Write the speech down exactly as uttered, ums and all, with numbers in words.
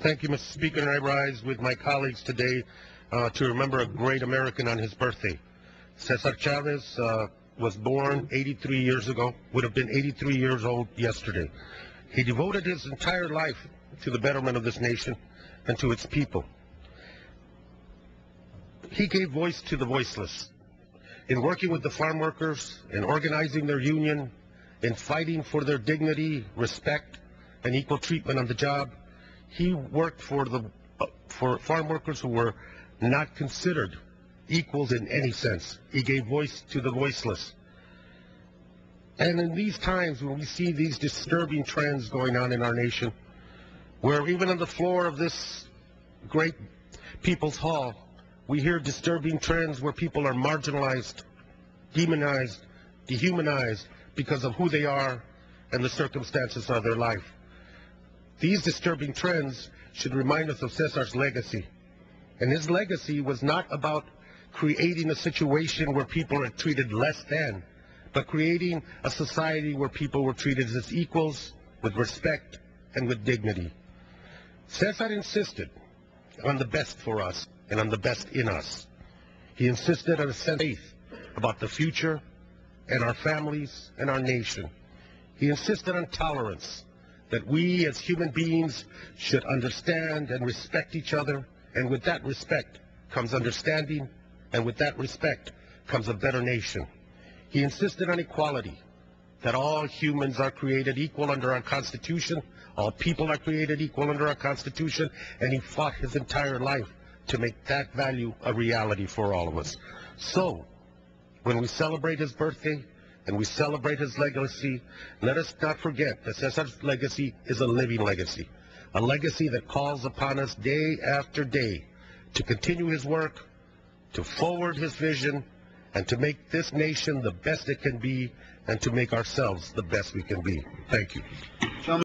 Thank you, Mister Speaker, and I rise with my colleagues today uh, to remember a great American on his birthday. Cesar Chavez uh, was born eighty-three years ago, would have been eighty-three years old yesterday. He devoted his entire life to the betterment of this nation and to its people. He gave voice to the voiceless. In working with the farm workers, in organizing their union, in fighting for their dignity, respect, and equal treatment on the job, he worked for the uh, for farm workers who were not considered equals in any sense. He gave voice to the voiceless. And in these times when we see these disturbing trends going on in our nation, where even on the floor of this great People's Hall, we hear disturbing trends where people are marginalized, demonized, dehumanized because of who they are and the circumstances of their life. These disturbing trends should remind us of Cesar's legacy. And his legacy was not about creating a situation where people are treated less than, but creating a society where people were treated as equals, with respect and with dignity. Cesar insisted on the best for us and on the best in us. He insisted on a sense of faith about the future and our families and our nation. He insisted on tolerance, that we as human beings should understand and respect each other, and with that respect comes understanding, and with that respect comes a better nation. He insisted on equality, that all humans are created equal under our Constitution, all people are created equal under our Constitution, and he fought his entire life to make that value a reality for all of us. So, when we celebrate his birthday and we celebrate his legacy, let us not forget that Cesar's legacy is a living legacy, a legacy that calls upon us day after day to continue his work, to forward his vision, and to make this nation the best it can be, and to make ourselves the best we can be. Thank you.